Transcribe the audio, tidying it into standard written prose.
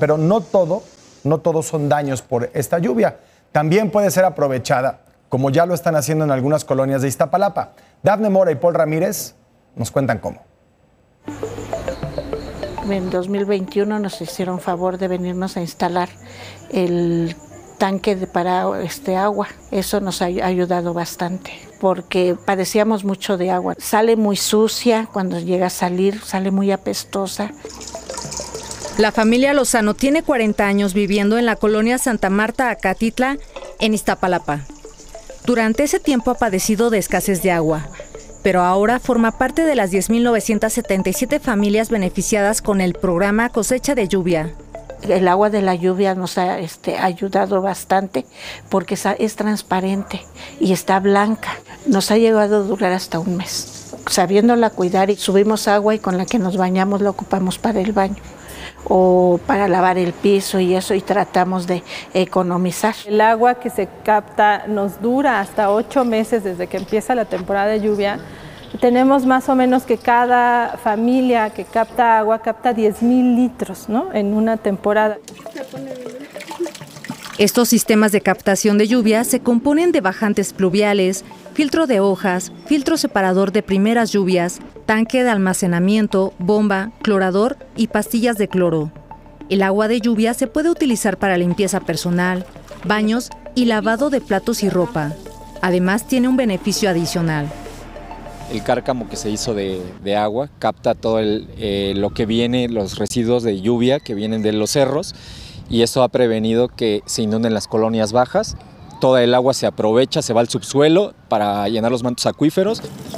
pero no todo son daños por esta lluvia. También puede ser aprovechada, como ya lo están haciendo en algunas colonias de Iztapalapa. Dafne Mora y Paul Ramírez nos cuentan cómo. En 2021 nos hicieron favor de venirnos a instalar el tanque para agua. Eso nos ha ayudado bastante, porque padecíamos mucho de agua. Sale muy sucia, cuando llega a salir, sale muy apestosa. La familia Lozano tiene 40 años viviendo en la colonia Santa Marta, Acatitla, en Iztapalapa. Durante ese tiempo ha padecido de escasez de agua, pero ahora forma parte de las 10.977 familias beneficiadas con el programa Cosecha de Lluvia. El agua de la lluvia nos ha ayudado bastante porque es transparente y está blanca. Nos ha llegado a durar hasta un mes. Sabiéndola cuidar, y subimos agua y con la que nos bañamos la ocupamos para el baño o para lavar el piso y eso, y tratamos de economizar. El agua que se capta nos dura hasta 8 meses desde que empieza la temporada de lluvia. Tenemos más o menos que cada familia que capta agua capta 10,000 litros, ¿no?, en una temporada. Estos sistemas de captación de lluvia se componen de bajantes pluviales, filtro de hojas, filtro separador de primeras lluvias, tanque de almacenamiento, bomba, clorador y pastillas de cloro. El agua de lluvia se puede utilizar para limpieza personal, baños y lavado de platos y ropa. Además, tiene un beneficio adicional. El cárcamo que se hizo de agua capta todo lo que viene, los residuos de lluvia que vienen de los cerros, y eso ha prevenido que se inunden las colonias bajas. Toda el agua se aprovecha, se va al subsuelo para llenar los mantos acuíferos.